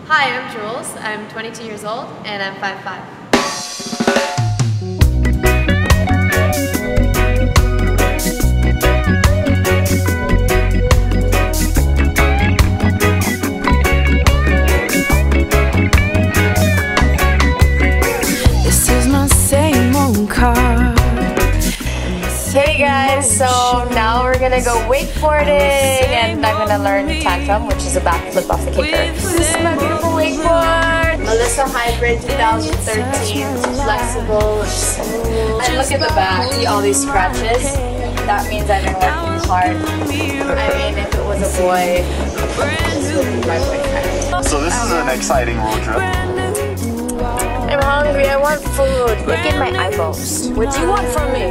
Hi, I'm Jules. I'm 22 years old and I'm 5'5". This is my same old car. Hey guys, so now we're gonna go wakeboarding and I'm gonna learn tantum, which is a backflip off the kicker. This is my beautiful wakeboard! Melissa Hybrid 2013, flexible, smooth. And look at the back, see all these scratches? That means I've been working hard. I mean, if it was a boy, this would be my boyfriend. So this is an exciting road trip. I'm hungry, I want food. Look at my eyeballs. What do you want from me?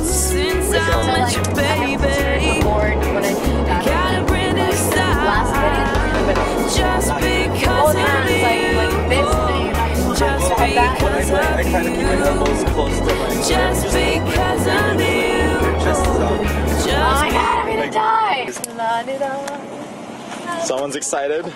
Someone's excited.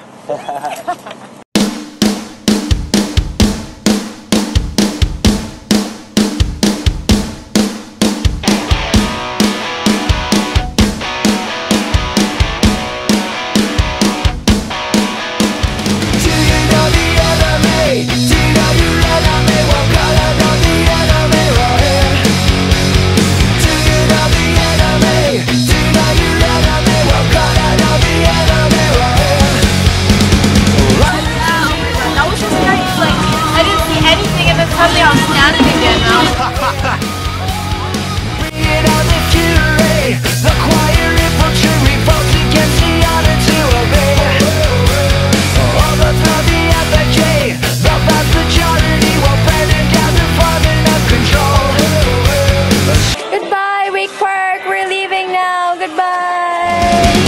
Suddenly I'm standing again now. Goodbye, Wake Park. We're leaving now. Goodbye.